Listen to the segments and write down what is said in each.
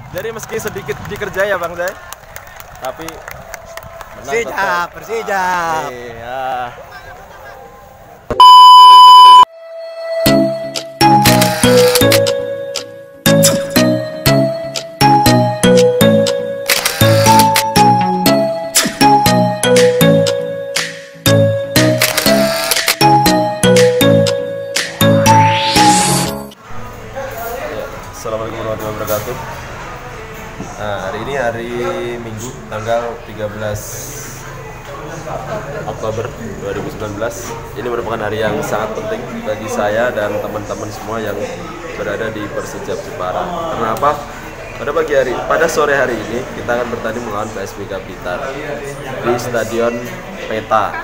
Jadi meski sedikit dikerja ya Bang Zai, tapi Persija, Persija. Iya. Assalamualaikum warahmatullahi wabarakatuh. Nah, hari ini hari Minggu tanggal 13 Oktober 2019. Ini merupakan hari yang sangat penting bagi saya dan teman-teman semua yang berada di Persijap Jepara. Kenapa? Pada sore hari ini kita akan bertanding melawan PSBK Blitar di Stadion Peta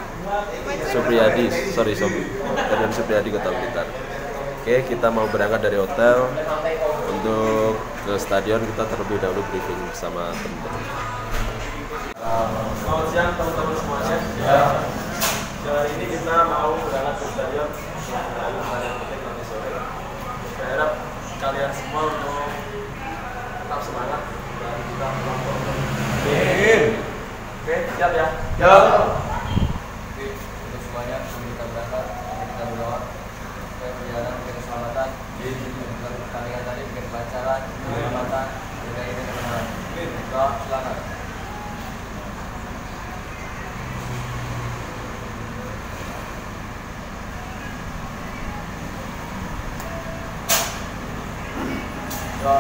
Stadion Supriyadi Kota Blitar. Oke, kita mau berangkat dari hotel untuk ke stadion. Kita terlebih dahulu briefing bersama teman-teman. Selamat siang teman-teman semuanya. Hari ini kita mau berangkat ke stadion yang penting nanti sore. Saya harap kalian semua untuk tetap semangat dan kita melakukan. Oke, siap ya? Siap. Oke, untuk semuanya sebelum kita berangkat, kita berdoa supaya perjalanan bikin keselamatan, dalam pertandingan tadi bikin kelancaran, keselamatan, dan ini kemenangan. Doa, silakan. Doa,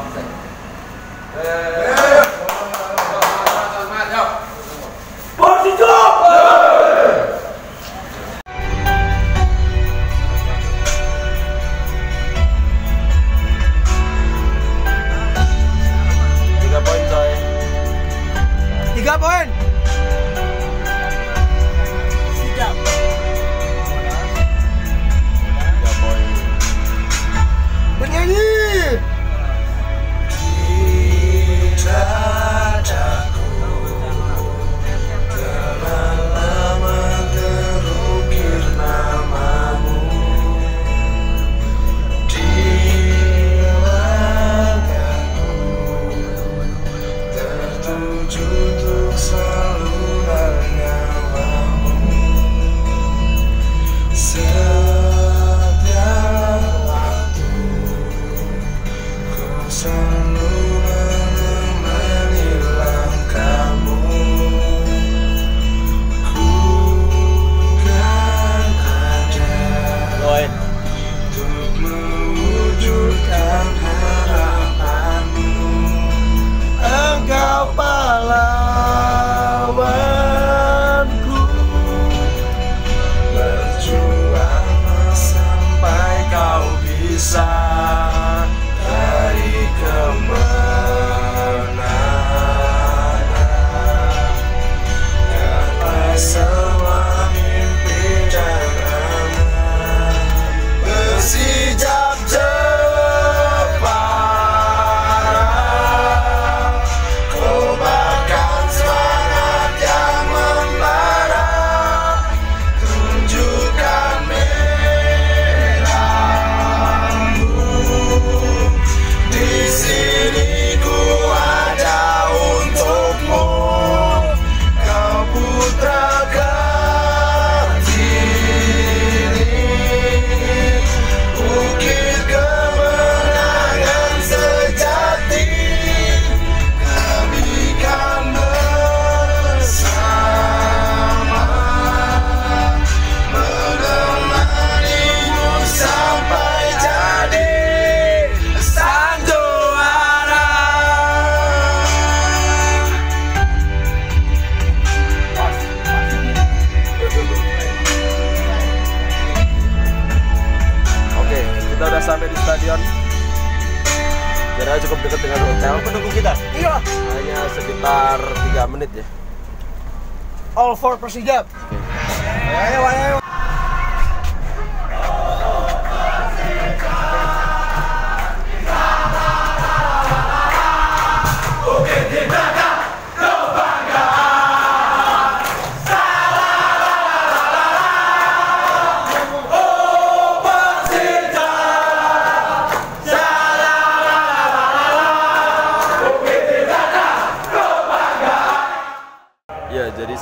sampai di stadion. Jaraknya cukup dekat dengan hotel. Pendukung kita. Iya. Hanya sekitar 3 menit ya. All for Persijap. Ayo, ayo. Okay.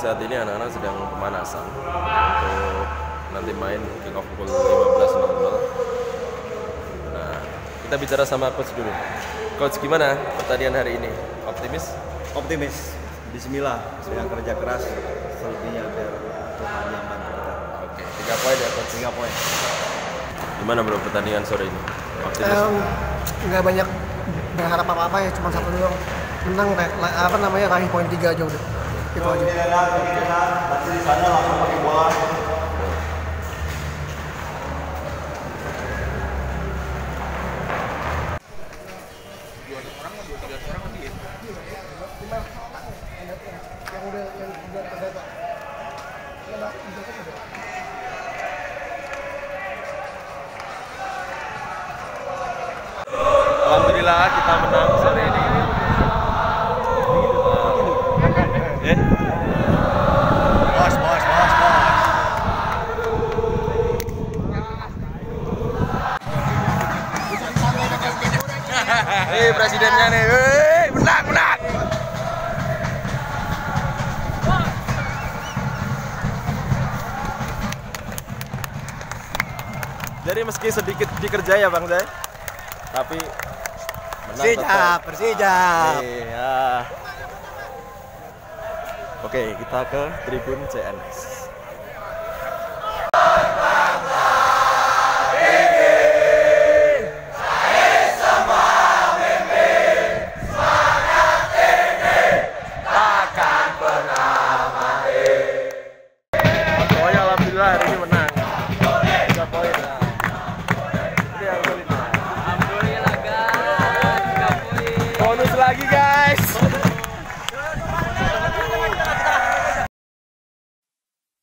saat ini anak-anak sedang pemanasan untuk nanti main kick off pukul 15.00. Nah, kita bicara sama coach dulu. Coach, gimana pertandingan hari ini? Optimis? Optimis. Bismillah. Sedang kerja keras. Selebihnya biar Tuhan yang bantu kita. Oke, 3 poin ya coach. 3 poin. Gimana bro pertandingan sore ini? Optimis? Nggak banyak berharap apa-apa ya, cuma satu doang. Menang raih poin 3 aja udah. Itu aja. Nanti di sana langsung pakai bola. Alhamdulillah kita menang sore ini. Bos. Presidennya nih, menang. Jadi meski sedikit dikerja ya Bang Zai, tapi menang Persijap. Iya. Oke, kita ke tribun CNS. Pokoknya alhamdulillah hari ini menang. 3 poin. Ini yang sulit. Alhamdulillah guys, 3 poin. Bonus lagi guys.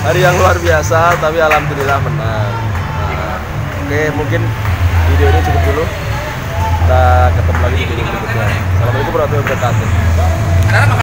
hari yang luar biasa, tapi alhamdulillah menang. Nah, oke, mungkin video ini cukup dulu. Kita ketemu lagi di video berikutnya. Assalamualaikum warahmatullahi wabarakatuh.